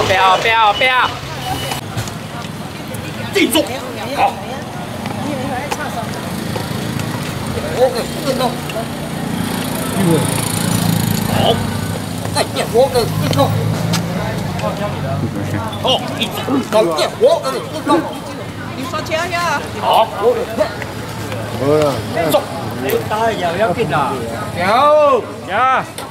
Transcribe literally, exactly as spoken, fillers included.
不要不要不要！ 记住，好。我的运动。好。再变我的运动。好，一直搞变我的运动。 你刷车呀？ 好，我的。好了，走。你打又有劲啦！有，有。